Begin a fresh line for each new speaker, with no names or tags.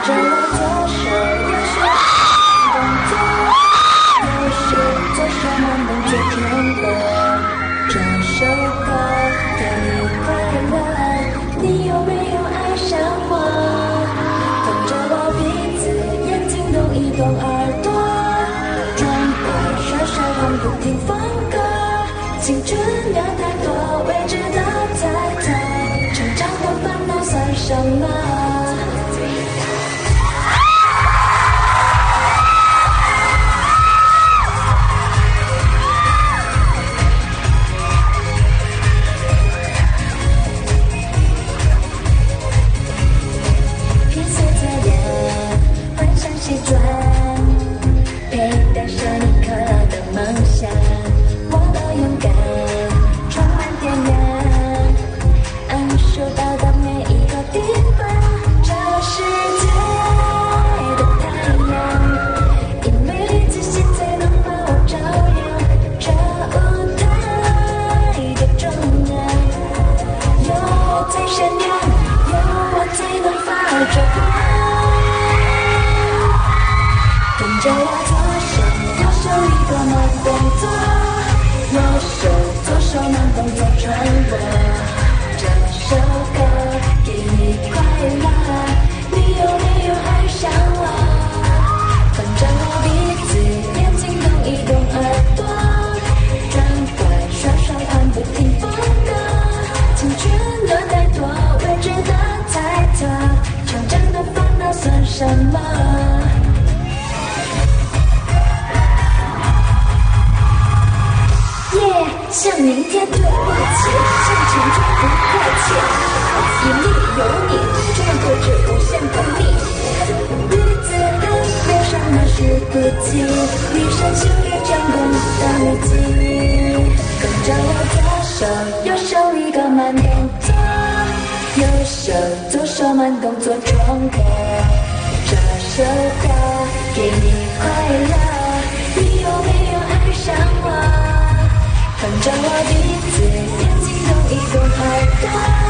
着我左手右手动作，右手左手慢动作中国。这首歌给你快乐，你有没有爱上我？跟着我鼻子眼睛动一动耳朵，转过甩甩换不停放歌。青春有太多未知的猜测，成长的烦恼算什么？披碎在脸，换上西装，佩戴上一颗的梦想。我的勇敢，充满天然，按手到达每一个地方。这世界的太阳，因为你自信才能把我照亮。这舞台的中央，有我在闪亮，有我才能发着光。跟着我左手右手一个慢动作，右手左手慢动作穿过。这首歌给你快乐，你有没有爱上我？跟着我鼻子眼睛动一动耳朵，转过甩甩换不停放歌。青春有太多未知的猜测，成长的烦恼算什么？向明天对不起，向前冲不客气。眼里有你，这样做只无限动力。日子很忧伤，那是不羁，一生修炼成功的秘籍。跟着我左手右手一个慢动作，右手左手慢动作冲过。这首歌给你快乐，你有没有爱上我？跟着我鼻子眼睛动一动耳朵。